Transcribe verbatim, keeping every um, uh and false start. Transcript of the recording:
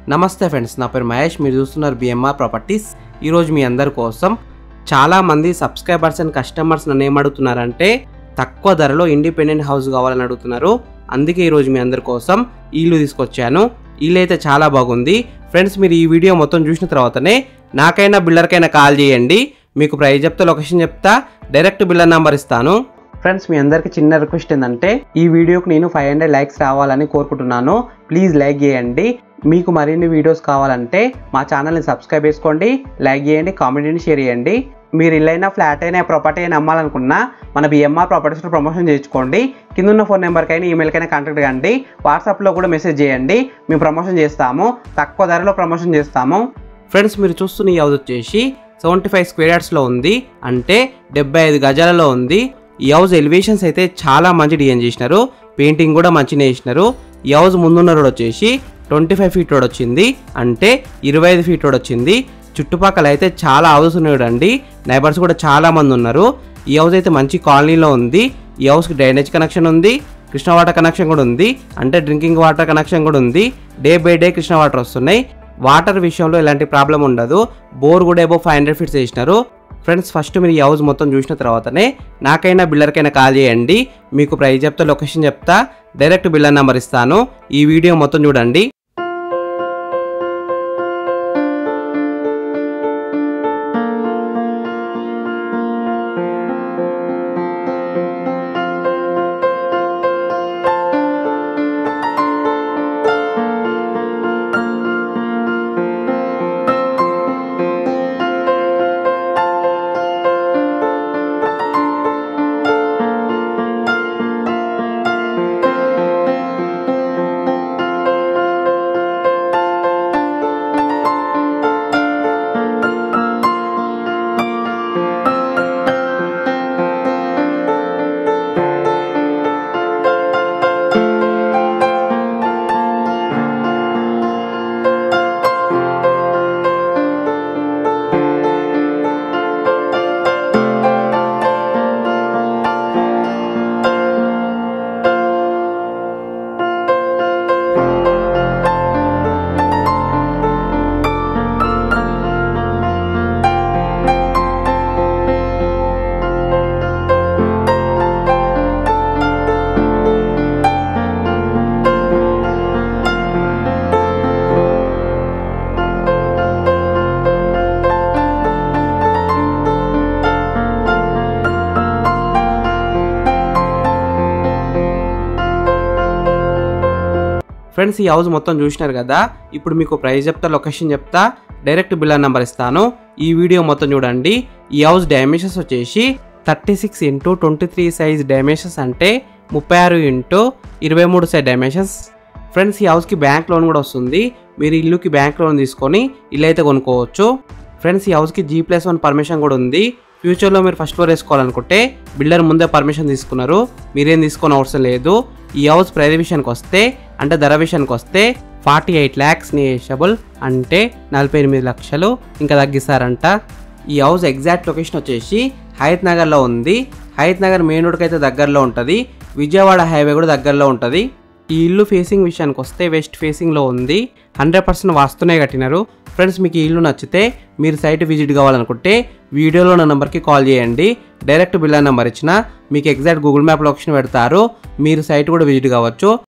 నమస్తే ఫ్రెండ్స్, నా పేరు మహేష్. మీరు చూస్తున్నారు బిఎంఆర్ ప్రాపర్టీస్. ఈరోజు మీ అందరి కోసం చాలామంది సబ్స్క్రైబర్స్ అండ్ కస్టమర్స్ నన్ను ఏమడుగుతున్నారంటే తక్కువ ధరలో ఇండిపెండెంట్ హౌస్ కావాలని అడుగుతున్నారు. అందుకే ఈరోజు మీ అందరి కోసం ఇల్లు తీసుకొచ్చాను. ఇల్లు అయితే చాలా బాగుంది ఫ్రెండ్స్. మీరు ఈ వీడియో మొత్తం చూసిన తర్వాతనే నాకైనా బిల్డర్కైనా కాల్ చేయండి. మీకు ప్రైస్ చెప్తా, లొకేషన్ చెప్తా, డైరెక్ట్ బిల్డర్ నెంబర్ ఇస్తాను. ఫ్రెండ్స్, మీ అందరికి చిన్న రిక్వెస్ట్ ఏంటంటే ఈ వీడియోకి నేను ఫైవ్ హండ్రెడ్ లైక్స్ రావాలని కోరుకుంటున్నాను. ప్లీజ్ లైక్ చేయండి. మీకు మరిన్ని వీడియోస్ కావాలంటే మా ఛానల్ని సబ్స్క్రైబ్ చేసుకోండి, లైక్ చేయండి, కామెంట్ని షేర్ చేయండి. మీరు ఇల్లైనా ఫ్లాట్ అయినా ప్రాపర్టీ అయినా అమ్మాలనుకున్నా మన బిఎంఆర్ ప్రాపర్టీస్లో ప్రమోషన్ చేయించుకోండి. కింద ఉన్న ఫోన్ నెంబర్కైనా ఈమెయిల్కైనా కాంటాక్ట్ కండి. వాట్సాప్లో కూడా మెసేజ్ చేయండి, మేము ప్రమోషన్ చేస్తాము. తక్కువ ధరలో ప్రమోషన్ చేస్తాము. ఫ్రెండ్స్, మీరు చూస్తున్న ఈ హౌస్ వచ్చేసి సెవెంటీ ఫైవ్ స్క్వేర్ యార్డ్స్లో ఉంది, అంటే డెబ్బై ఐదు గజాలలో ఉంది. ఈ హౌస్ ఎలివేషన్స్ అయితే చాలా మంచి డిజైన్ చేసినారు, పెయింటింగ్ కూడా మంచిగా చేసినారు. ఈ హౌస్ ముందున్న రోడ్ వచ్చేసి ట్వంటీ ఫైవ్ ఫీట్ రోడ్ వచ్చింది, అంటే ఇరవై ఐదు ఫీట్ రోడ్ వచ్చింది. చుట్టుపక్కల అయితే చాలా హౌస్ ఉన్నాయండి, నైబర్స్ కూడా చాలా మంది ఉన్నారు. ఈ హౌస్ అయితే మంచి కాలనీలో ఉంది. ఈ హౌస్కి డ్రైనేజ్ కనెక్షన్ ఉంది, కృష్ణ వాటర్ కనెక్షన్ కూడా ఉంది, అంటే డ్రింకింగ్ వాటర్ కనెక్షన్ కూడా ఉంది. Day by day Krishna water వస్తున్నాయి. వాటర్ విషయంలో ఎలాంటి ప్రాబ్లం ఉండదు. బోర్ కూడా ఏబో ఫైవ్ హండ్రెడ్ ఫీట్స్ వేసినారు. ఫ్రెండ్స్, ఫస్ట్ మీరు ఈ హౌస్ మొత్తం చూసిన తర్వాతనే నాకైనా బిల్డర్కైనా కాల్ చేయండి. మీకు ప్రైస్ చెప్తా, లొకేషన్ చెప్తా, డైరెక్ట్ బిల్డర్ నెంబర్ ఇస్తాను. ఈ వీడియో మొత్తం చూడండి. ఫ్రెండ్స్, ఈ హౌస్ మొత్తం చూసినారు కదా. ఇప్పుడు మీకు ప్రైస్ చెప్తా, లొకేషన్ చెప్తా, డైరెక్ట్ బిల్డర్ నెంబర్ ఇస్తాను. ఈ వీడియో మొత్తం చూడండి. ఈ హౌస్ డైమెన్షన్స్ వచ్చేసి thirty six into twenty three size dimensions, అంటే ముప్పై ఆరు ఇంటూ ఇరవై మూడు సైజ్ డైమెన్షన్స్. ఫ్రెండ్స్, ఈ హౌస్కి బ్యాంక్ లోన్ కూడా వస్తుంది. మీరు ఇల్లుకి బ్యాంక్ లోన్ తీసుకొని ఇల్లు అయితే కొనుక్కోవచ్చు. ఫ్రెండ్స్, ఈ హౌస్కి జీ ప్లస్ వన్ పర్మిషన్ కూడా ఉంది. ఫ్యూచర్లో మీరు ఫస్ట్ ఫ్లోర్ వేసుకోవాలనుకుంటే బిల్డర్ ముందే పర్మిషన్ తీసుకున్నారు, మీరేం తీసుకొని అవసరం లేదు. ఈ హౌస్ ప్రైస్ విషయానికి వస్తే, అంటే ధర విషయానికి వస్తే ఫార్టీ ఎయిట్ ల్యాక్స్ నెగోషియబుల్, అంటే నలభై ఎనిమిది లక్షలు ఇంకా తగ్గిస్తారంట. ఈ హౌస్ ఎగ్జాక్ట్ లొకేషన్ వచ్చేసి హయత్ నగర్లో ఉంది. హయత్ నగర్ మెయిన్ రోడ్కి అయితే దగ్గరలో ఉంటుంది. విజయవాడ హైవే కూడా దగ్గరలో ఉంటుంది. ఈ ఇల్లు ఫేసింగ్ విషయానికి వస్తే వెస్ట్ ఫేసింగ్లో ఉంది. హండ్రెడ్ పర్సెంట్ వాస్తునే కట్టినారు. ఫ్రెండ్స్, మీకు ఈ ఇల్లు నచ్చితే మీరు సైట్ విజిట్ కావాలనుకుంటే వీడియోలో నా నెంబర్కి కాల్ చేయండి. డైరెక్ట్ బిల్డర్ నెంబర్ ఇచ్చిన మీకు ఎగ్జాక్ట్ గూగుల్ మ్యాప్ లొకేషన్ పెడతారు. మీరు సైట్ కూడా విజిట్ కావచ్చు.